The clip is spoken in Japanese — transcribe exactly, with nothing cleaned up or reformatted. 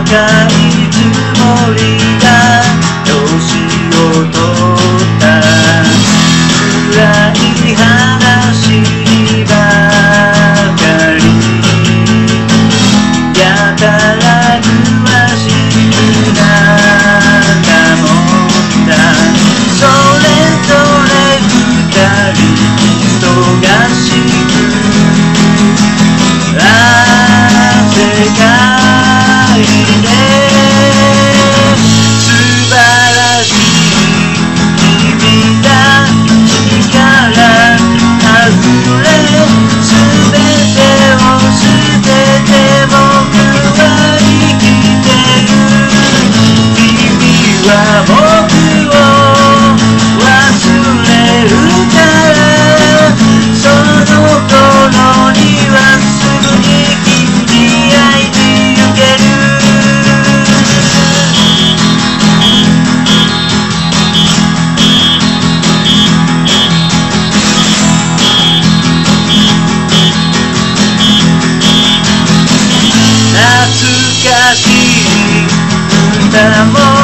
赤いつもりが年を取った暗い話ばかりやたら詳しくなんだもんだそれぞれ二人忙しく汗かいて素晴らしい君たちから溢れ全てを捨てて僕は生きてる君は僕を忘れるからその頃にはすぐに君に会いに行ける懐かしい歌も